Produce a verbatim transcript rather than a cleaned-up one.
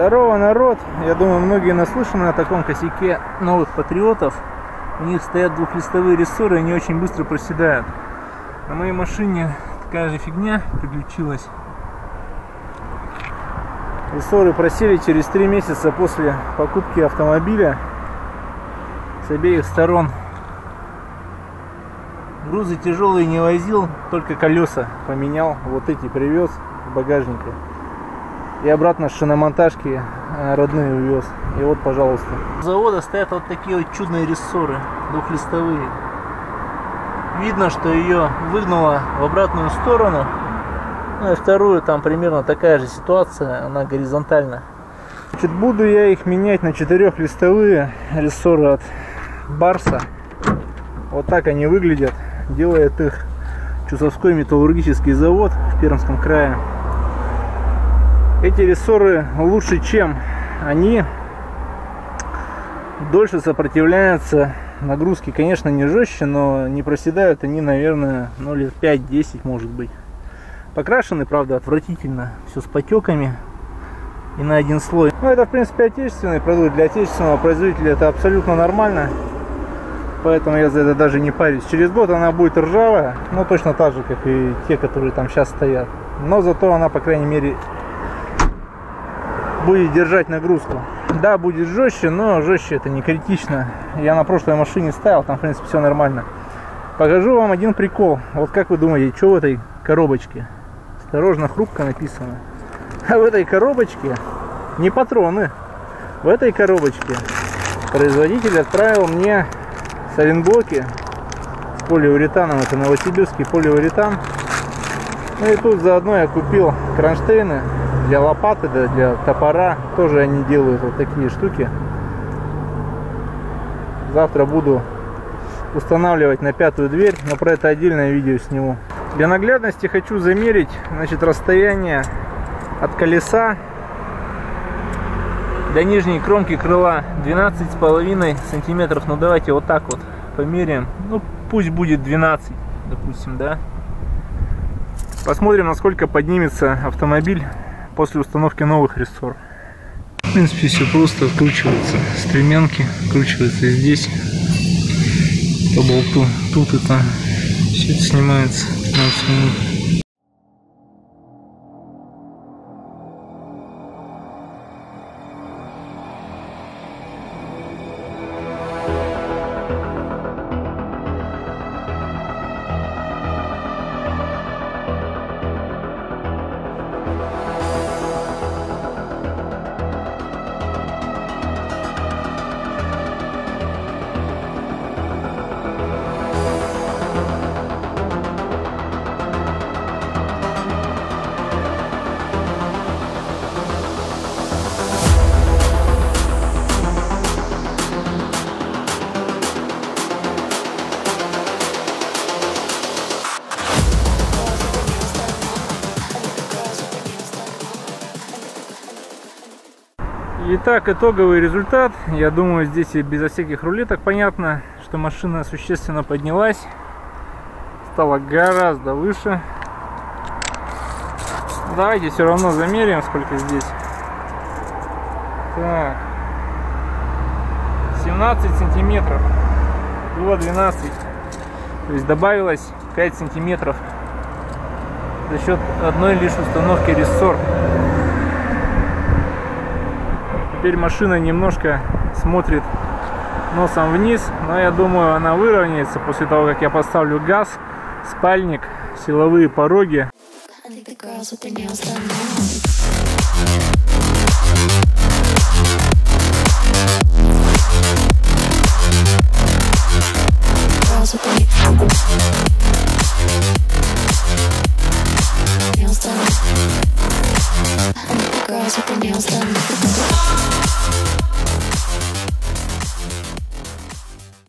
Здорово, народ! Я думаю, многие наслышаны о таком косяке новых патриотов. У них стоят двухлистовые рессоры, и они очень быстро проседают. На моей машине такая же фигня приключилась. Рессоры просели через три месяца после покупки автомобиля с обеих сторон. Грузы тяжелые не возил, только колеса поменял, вот эти привез в багажнике. И обратно с шиномонтажки родные увез. И вот, пожалуйста. У завода стоят вот такие вот чудные рессоры, двухлистовые. Видно, что ее выгнуло в обратную сторону. Ну и вторую, там примерно такая же ситуация, она горизонтальна. Значит, буду я их менять на четырехлистовые рессоры от Барса. Вот так они выглядят. Делает их Чусовской металлургический завод в Пермском крае. Эти рессоры лучше, чем они, дольше сопротивляются нагрузке. Конечно, не жестче, но не проседают они, наверное, ну, лет пять-десять, может быть. Покрашены, правда, отвратительно, все с потеками и на один слой. Но это, в принципе, отечественный продукт. Для отечественного производителя это абсолютно нормально. Поэтому я за это даже не парюсь. Через год она будет ржавая, но точно так же, как и те, которые там сейчас стоят. Но зато она, по крайней мере, будет держать нагрузку. Да, будет жестче, но жестче это не критично. Я на прошлой машине ставил, там в принципе все нормально. Покажу вам один прикол. Вот как вы думаете, что в этой коробочке? Осторожно, хрупко написано. А в этой коробочке не патроны. В этой коробочке производитель отправил мне сайлентблоки с полиуретаном. Это новосибирский полиуретан. Ну и тут заодно я купил кронштейны для лопаты, да, для топора. Тоже они делают вот такие штуки. Завтра буду устанавливать на пятую дверь, но про это отдельное видео сниму. Для наглядности хочу замерить, значит, расстояние от колеса до нижней кромки крыла двенадцать с половиной сантиметров. Ну давайте вот так вот померяем. Ну пусть будет двенадцать, допустим, да. Посмотрим, насколько поднимется автомобиль после установки новых рессор. В принципе, все просто. Вкручивается стремянки, вкручивается здесь по болту. Тут это все это снимается пятнадцать минут. Итак, итоговый результат. Я думаю, здесь и безо всяких рулеток понятно, что машина существенно поднялась, стала гораздо выше. Давайте все равно замеряем, сколько здесь. Так, семнадцать сантиметров, было двенадцать, то есть добавилось пять сантиметров за счет одной лишь установки рессор. Теперь машина немножко смотрит носом вниз, но я думаю, она выровняется после того, как я поставлю газ, спальник, силовые пороги.